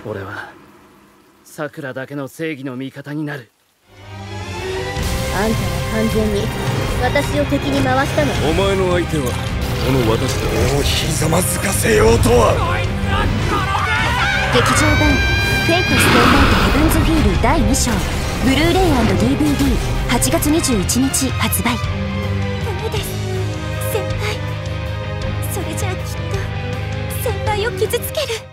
俺はさくらだけの正義の味方になる。 あんたは完全に私を敵に回したの。 お前の相手はこの私だ。 もうひざまずかせようとは。 劇場版「フェイト・ステイ・ナイト・ヘブンズ・フィール」第2章ブルーレイ&DVD8 月21日発売。ダメです先輩、それじゃあきっと先輩を傷つける。